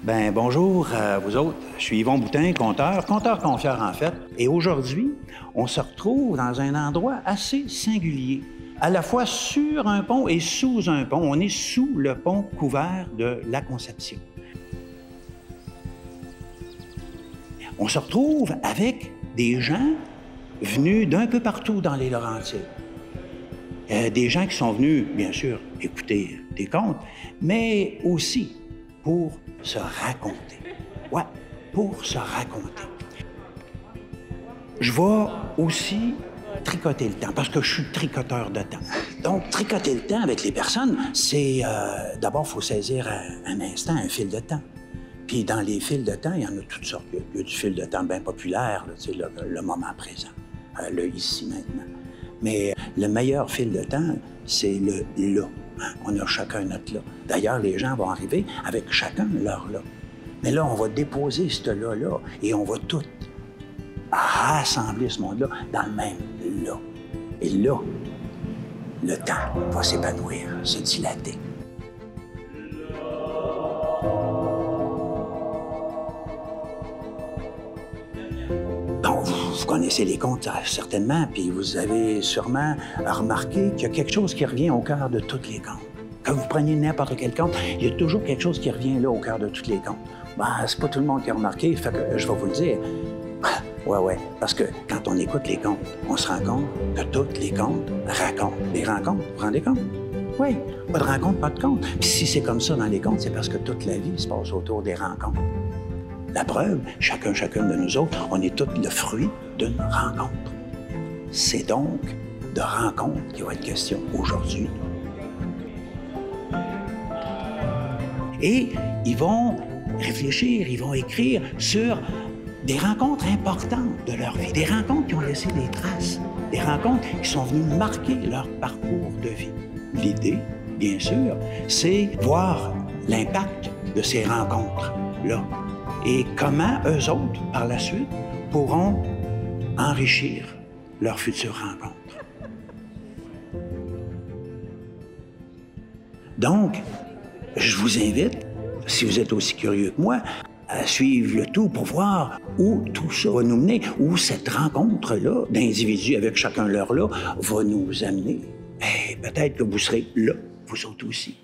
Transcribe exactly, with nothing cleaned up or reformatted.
Ben bonjour à vous autres. Je suis Yvon Boutin, conteur, conteur-confieur en fait. Et aujourd'hui, on se retrouve dans un endroit assez singulier. À la fois sur un pont et sous un pont. On est sous le pont couvert de la Conception. On se retrouve avec des gens venus d'un peu partout dans les Laurentides. Euh, des gens qui sont venus, bien sûr, écouter des contes, mais aussi pour se raconter. Ouais, pour se raconter. Je vais aussi tricoter le temps, parce que je suis tricoteur de temps. Donc, tricoter le temps avec les personnes, c'est... Euh, d'abord, il faut saisir un, un instant, un fil de temps. Puis dans les fils de temps, il y en a toutes sortes. Il y a du fil de temps bien populaire, là, le, le moment présent, euh, le ici, maintenant. Mais le meilleur fil de temps, c'est le là. On a chacun notre là. D'ailleurs, les gens vont arriver avec chacun leur là. Mais là, on va déposer ce là-là et on va tout rassembler ce monde-là dans le même là. Et là, le temps va s'épanouir, se dilater. Bon, vous, vous connaissez les contes, certainement, puis vous avez sûrement remarqué qu'il y a quelque chose qui revient au cœur de toutes les contes. Quand vous preniez n'importe quel conte, il y a toujours quelque chose qui revient là au cœur de toutes les contes. Ben, c'est pas tout le monde qui a remarqué, fait que je vais vous le dire. Ouais, ouais, parce que quand on écoute les contes, on se rend compte que toutes les contes racontent des rencontres. Vous vous rendez compte? Oui, pas de rencontre, pas de conte. Puis si c'est comme ça dans les contes, c'est parce que toute la vie se passe autour des rencontres. La preuve, chacun, chacune de nous autres, on est tous le fruit d'une rencontre. C'est donc de rencontres qu'il va être question aujourd'hui. Et ils vont réfléchir, ils vont écrire sur des rencontres importantes de leur vie, des rencontres qui ont laissé des traces, des rencontres qui sont venues marquer leur parcours de vie. L'idée, bien sûr, c'est voir l'impact de ces rencontres-là et comment eux autres, par la suite, pourront enrichir leurs futures rencontres. Donc, je vous invite, si vous êtes aussi curieux que moi, à suivre le tout pour voir où tout ça va nous mener, où cette rencontre-là d'individus avec chacun leur là va nous amener. Et peut-être que vous serez là, vous autres aussi.